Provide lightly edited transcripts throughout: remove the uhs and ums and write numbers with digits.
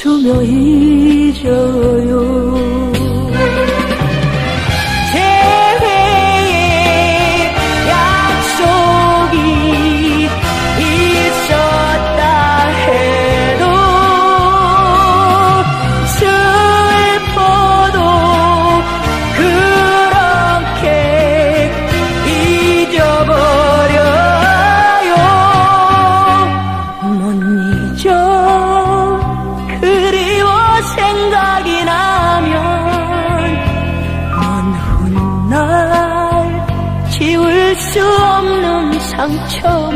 춤추며 잊어요. 재회의 약속이 있었다 해도 슬퍼도 그렇게 잊어버려요. 못 잊어. 그리워 생각이 나면 먼 훗날 지울 수 없는 상처만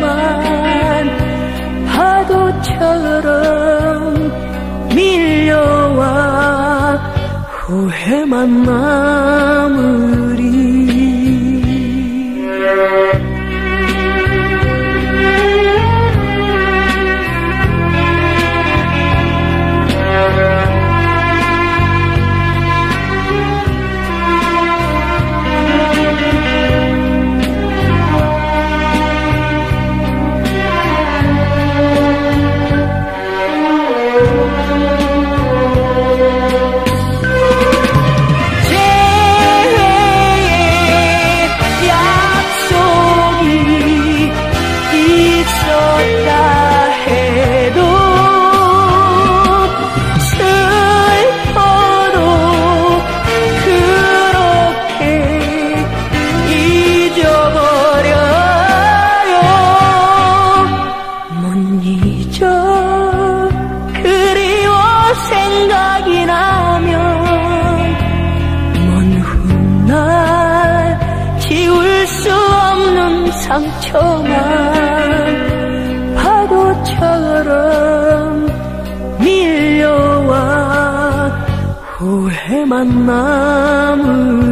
파도처럼 밀려와 후회만 남으리. 생각이 나면 먼 훗날 지울 수 없는 상처만 파도처럼 밀려와 후회만 남으리.